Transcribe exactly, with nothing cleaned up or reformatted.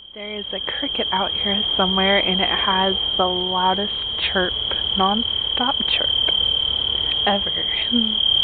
There is a cricket out here somewhere, and it has the loudest chirp, non-stop chirp ever.